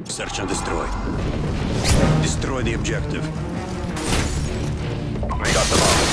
Search and destroy. Destroy the objective. We got them all.